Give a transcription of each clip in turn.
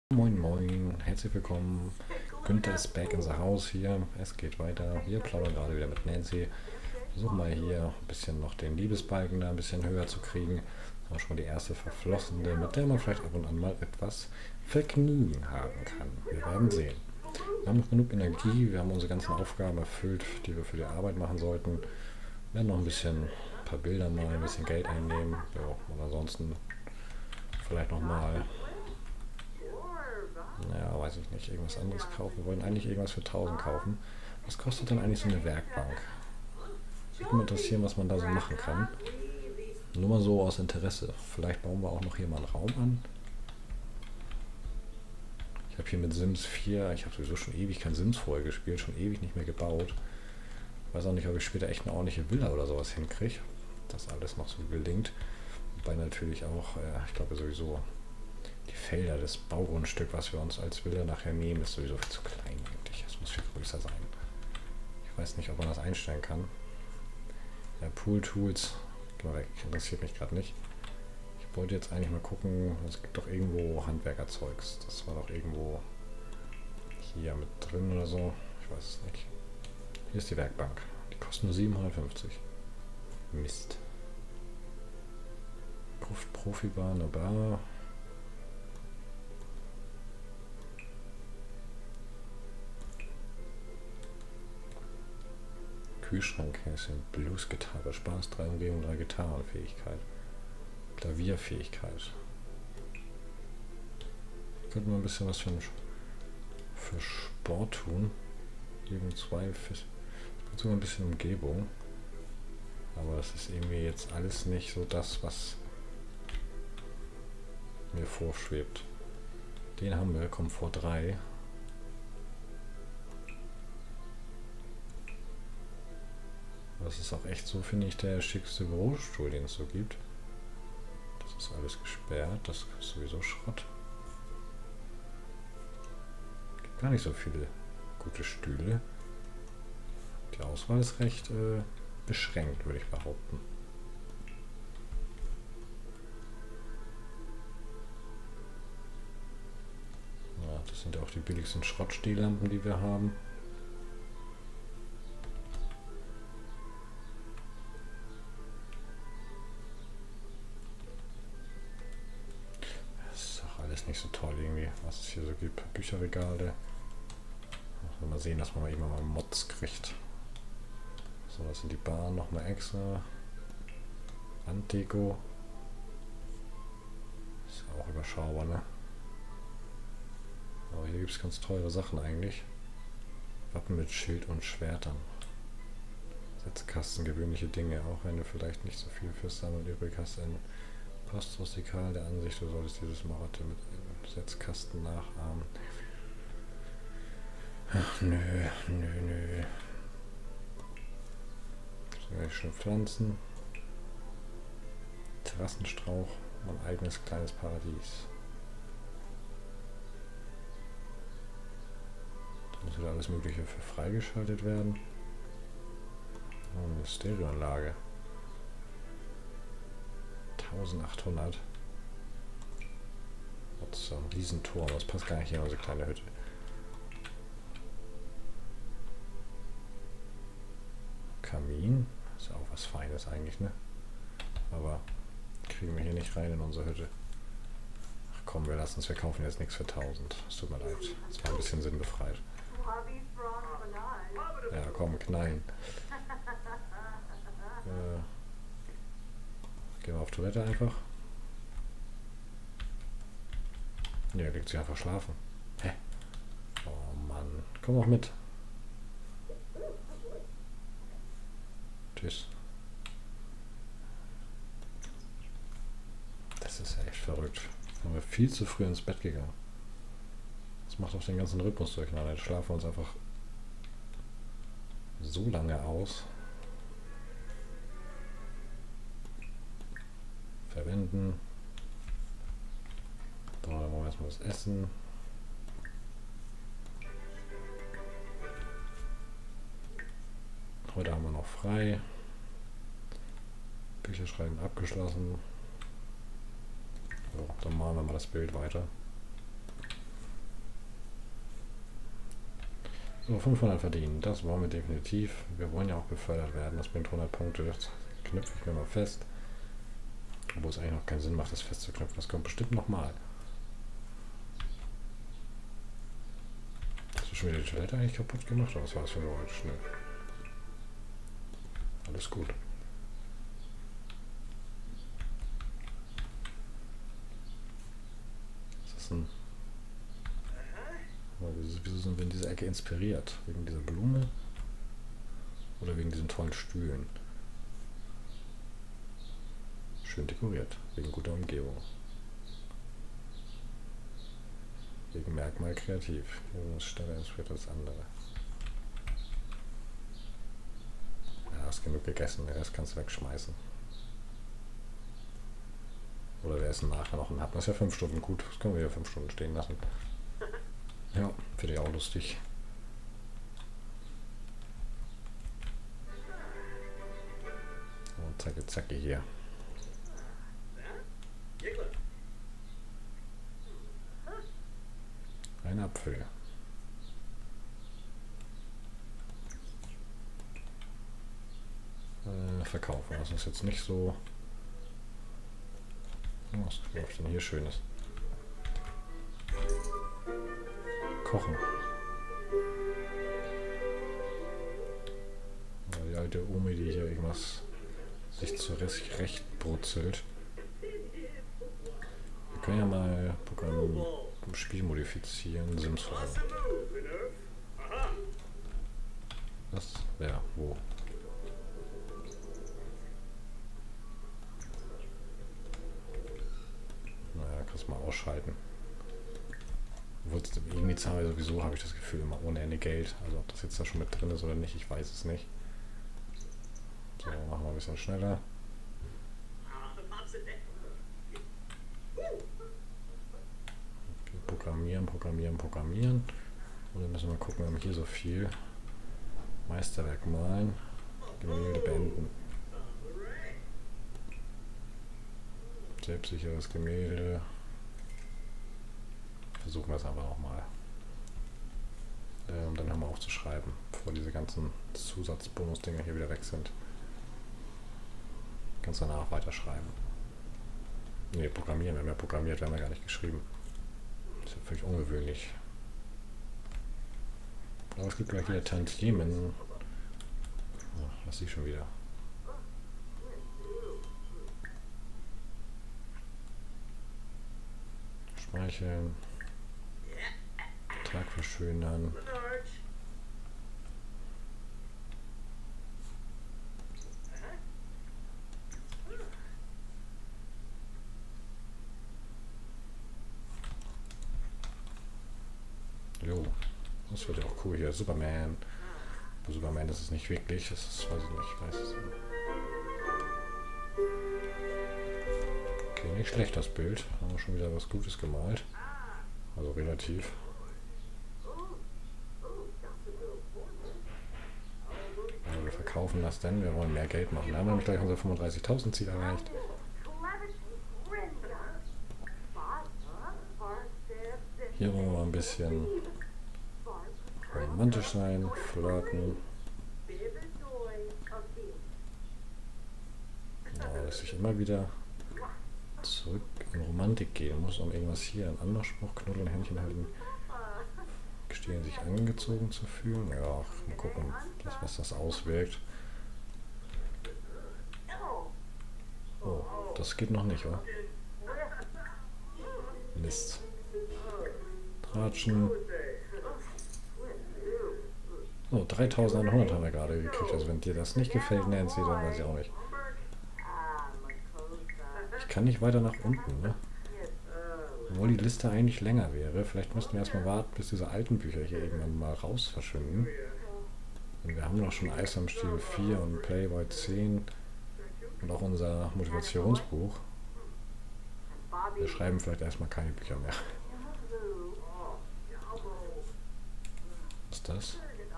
Moin Moin, herzlich willkommen. Günther ist back in the house hier. Es geht weiter. Wir plaudern gerade wieder mit Nancy. Versuchen mal hier ein bisschen noch den Liebesbalken da ein bisschen höher zu kriegen. Auch schon mal die erste Verflossene, mit der man vielleicht ab und an mal etwas Vergnügen haben kann. Wir werden sehen. Wir haben noch genug Energie, wir haben unsere ganzen Aufgaben erfüllt, die wir für die Arbeit machen sollten. Wir werden noch ein paar Bilder malen, ein bisschen Geld einnehmen. Ja, und ansonsten vielleicht nochmal. Naja, weiß ich nicht, irgendwas anderes kaufen. Wir wollen eigentlich irgendwas für 1000 kaufen. Was kostet denn eigentlich so eine Werkbank? Würde mich interessieren, was man da so machen kann. Nur mal so aus Interesse. Vielleicht bauen wir auch noch hier mal einen Raum an. Ich habe hier mit Sims 4, ich habe sowieso schon ewig kein Sims vorher gespielt, schon ewig nicht mehr gebaut. Ich weiß auch nicht, ob ich später echt eine ordentliche Villa oder sowas hinkriege. Das alles noch so gelingt. Wobei natürlich auch, ich glaube sowieso, die Felder, das Baugrundstück, was wir uns als Villa nachher nehmen, ist sowieso viel zu klein eigentlich. Es muss viel größer sein. Ich weiß nicht, ob man das einstellen kann. Ja, Pool Tools, geh mal weg, interessiert mich gerade nicht. Ich wollte jetzt eigentlich mal gucken, es gibt doch irgendwo Handwerkerzeugs. Das war doch irgendwo hier mit drin oder so. Ich weiß es nicht. Hier ist die Werkbank. Die kostet nur 750. Mist. Profibar, eine Bar. Kühlschrankhäschen, Blues-Gitarre, Spaß, 3 Umgebung, 3 Gitarrenfähigkeit, Klavierfähigkeit. Könnten wir ein bisschen was für Sport tun. Übung 2, sogar ein bisschen Umgebung. Aber das ist irgendwie jetzt alles nicht so das, was mir vorschwebt. Den haben wir, Komfort 3. Das ist auch echt so, finde ich, der schickste Bürostuhl, den es so gibt. Das ist alles gesperrt, das ist sowieso Schrott. Es gibt gar nicht so viele gute Stühle. Die Auswahl ist recht beschränkt, würde ich behaupten. Ja, das sind ja auch die billigsten Schrottstehlampen, die wir haben. Nicht so toll irgendwie, was es hier so gibt. Bücherregale. Mal sehen, dass man mal irgendwann mal Mods kriegt. So, das sind die Bahnen nochmal extra. Wanddeko. Ist ja auch überschaubar, ne? Aber hier gibt es ganz teure Sachen eigentlich. Wappen mit Schild und Schwertern. Setzkasten, gewöhnliche Dinge, auch wenn du vielleicht nicht so viel fürs Sammeln übrig hast. Ein Post rustikal der Ansicht, du solltest dieses Marotte mit einem Setzkasten nachahmen. Ach, nö. So, schön Pflanzen. Terrassenstrauch, mein eigenes kleines Paradies. Da muss wieder alles Mögliche für freigeschaltet werden. Und eine Stereoanlage. 1800. Das ist ein Riesentor, aber das passt gar nicht in unsere kleine Hütte. Kamin, ist ja auch was Feines eigentlich, ne? Aber kriegen wir hier nicht rein in unsere Hütte. Ach komm, wir lassen es, wir kaufen jetzt nichts für 1000. Es tut mir leid, das war ein bisschen sinnbefreit. Ja, komm, knallen. Gehen wir auf Toilette einfach. Ne, er legt sich einfach schlafen. Hä? Oh Mann. Komm auch mit. Tschüss. Das ist ja echt verrückt. Haben wir viel zu früh ins Bett gegangen. Das macht auch den ganzen Rhythmus durcheinander. Jetzt schlafen wir uns einfach so lange aus. Verwenden. Dann machen wir erstmal das Essen. Heute haben wir noch frei. Bücher schreiben abgeschlossen. So, dann malen wir mal das Bild weiter. So, 500 verdienen, das wollen wir definitiv. Wir wollen ja auch befördert werden, das bringt 100 Punkte, das knüpfe ich mir mal fest. Obwohl es eigentlich noch keinen Sinn macht, das festzuknüpfen, das kommt bestimmt nochmal. Hast du schon wieder die Toilette eigentlich kaputt gemacht, oder was war das für ein Geräusch? Ne. Alles gut. Was ist denn... Wieso sind wir in dieser Ecke inspiriert? Wegen dieser Blume? Oder wegen diesen tollen Stühlen? Schön dekoriert, wegen guter Umgebung. Wegen Merkmal kreativ. Das schneller inspiriert als andere. Ja, hast genug gegessen, den Rest kannst du wegschmeißen. Oder wir essen nachher noch einen Happen. Das ist ja 5 Stunden gut. Das können wir ja 5 Stunden stehen lassen. Ja, finde ich auch lustig. Und zacke, zacke hier. Ein Apfel. Verkaufen. Das ist jetzt nicht so... Was läuft denn hier Schönes? Kochen. Ja, die alte Omi, die hier irgendwas sich zurecht brutzelt. Wir können ja mal Programm im Spiel modifizieren. Sims fragen. Was? Ja, wo? Naja, kannst du mal ausschalten. Irgendwie zahlen wir sowieso, habe ich das Gefühl, immer ohne Ende Geld. Also ob das jetzt da schon mit drin ist oder nicht, ich weiß es nicht. So, machen wir ein bisschen schneller. Okay, programmieren. Und dann müssen wir gucken, wir haben hier so viel. Meisterwerk malen. Gemälde beenden. Selbstsicheres Gemälde. Versuchen wir es einfach nochmal. Um dann haben wir auch zu schreiben, bevor diese ganzen Zusatzbonus-Dinger hier wieder weg sind. Kannst danach weiterschreiben. Ne, programmieren. Wir haben ja programmiert, wir haben ja gar nicht geschrieben. Das ist ja völlig ungewöhnlich. Aber es gibt gleich wieder Tantiemen. Ach, lass ich schon wieder. Schmeicheln. Tag verschönern. Jo, das wird ja auch cool hier. Superman. Superman ist es nicht wirklich. Das ist, weiß ich nicht. Weiß es nicht. Okay, nicht schlecht das Bild. Haben wir schon wieder was Gutes gemalt. Also relativ. Also wir verkaufen das denn. Wir wollen mehr Geld machen. Da haben wir nämlich gleich unser 35.000 Ziel erreicht. Hier wollen wir mal ein bisschen romantisch sein, flirten. Ja, dass ich immer wieder zurück in Romantik gehen muss, um irgendwas hier, ein Anmachspruch, Knuddeln, Händchen halten, gestehen, sich angezogen zu fühlen. Ja, mal gucken, was das auswirkt. Oh, das geht noch nicht, oder? Mist. Tratschen. Oh, 3100 haben wir gerade gekriegt. Also wenn dir das nicht gefällt, Nancy, dann weiß ich auch nicht. Ich kann nicht weiter nach unten, ne? Obwohl die Liste eigentlich länger wäre. Vielleicht müssten wir erstmal warten, bis diese alten Bücher hier irgendwann mal raus verschwinden. Und wir haben noch schon Eis am Stiel 4 und Playboy 10 und auch unser Motivationsbuch. Wir schreiben vielleicht erstmal keine Bücher mehr. Was ist das?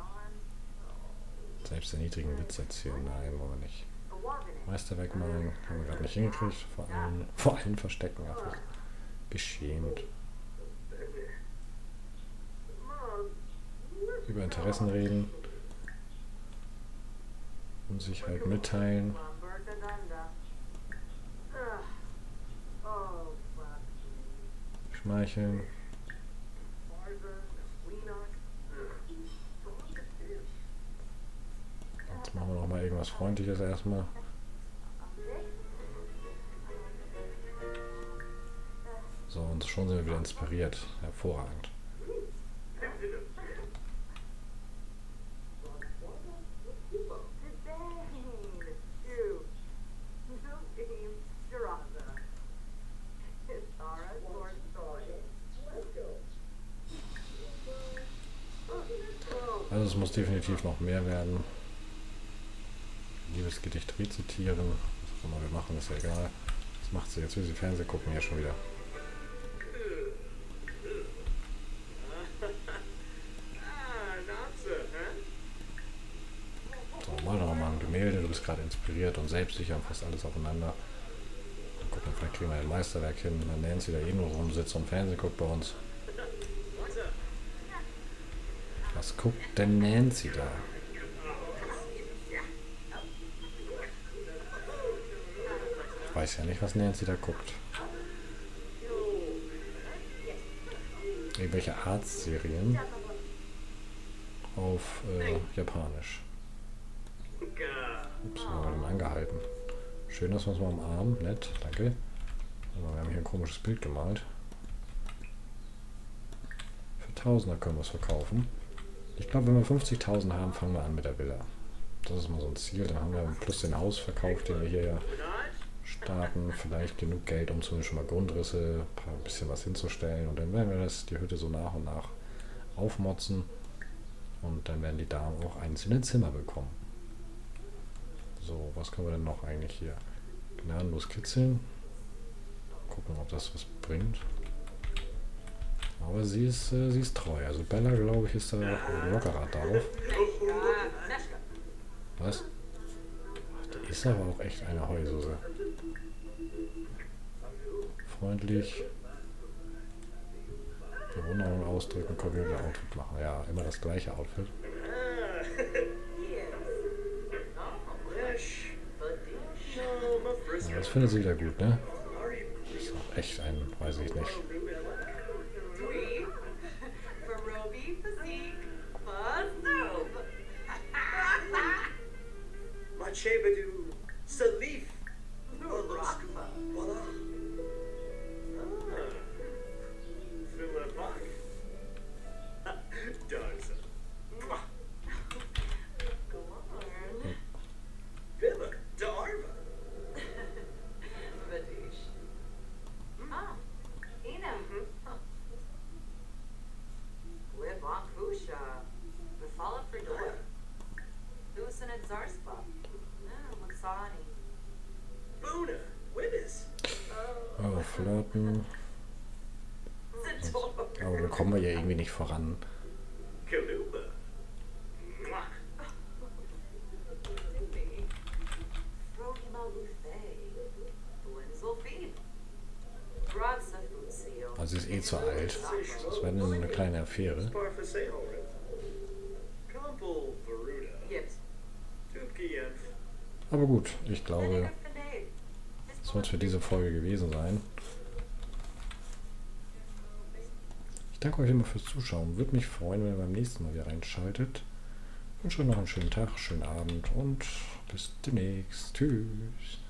Selbst der niedrigen Witze erzählen? Nein, wollen wir nicht. Meisterwerk malen, haben wir gerade nicht hingekriegt. Vor allem verstecken, einfach geschämt. über Interessen reden und sich halt mitteilen. Schmeicheln. Jetzt machen wir noch mal irgendwas Freundliches erstmal. So, und schon sind wir wieder inspiriert. Hervorragend. Also es muss definitiv noch mehr werden. Liebesgedicht rezitieren. Was auch immer wir machen, ist ja egal. Was macht sie? Jetzt will sie Fernsehen gucken, ja schon wieder. So, mal noch mal ein Gemälde. Du bist gerade inspiriert und selbstsicher und fast alles aufeinander. Mal gucken, vielleicht kriegen wir ein Meisterwerk hin. Wenn Nancy da eh nur rumsitzt und Fernsehen guckt bei uns. Was guckt denn Nancy da? Ich weiß ja nicht, was Nancy da guckt. Irgendwelche Arztserien auf Japanisch. Ups, wir haben angehalten. Schön, dass wir uns mal umarmen. Nett, danke. Wir haben hier ein komisches Bild gemalt. Für Tausender können wir es verkaufen. Ich glaube, wenn wir 50.000 haben, fangen wir an mit der Villa. Das ist mal so ein Ziel. Dann haben wir plus den Hausverkauf, den wir hier ja starten. Vielleicht genug Geld, um zumindest schon mal Grundrisse, ein bisschen was hinzustellen. Und dann werden wir die Hütte so nach und nach aufmotzen. Und dann werden die Damen auch einzelne Zimmer bekommen. So, was können wir denn noch eigentlich hier? Gnadenlos kitzeln. Gucken, ob das was bringt. Aber sie ist treu. Also Bella, glaube ich, ist da lockerer drauf. Was? Ach, die ist aber auch echt eine Heususe. Freundlich. Bewunderung ausdrücken, können wir wieder Outfit machen. Ja, immer das gleiche Outfit. Ja, das findet sie wieder gut, ne? Das ist auch echt ein, weiß ich nicht. Oh, flirten. Aber da kommen wir ja irgendwie nicht voran. Also sie ist eh zu alt. Das wäre eine kleine Affäre. Aber gut, ich glaube, das soll es für diese Folge gewesen sein. Ich danke euch immer fürs Zuschauen. Würde mich freuen, wenn ihr beim nächsten Mal wieder reinschaltet. Ich wünsche euch noch einen schönen Tag, schönen Abend und bis demnächst. Tschüss.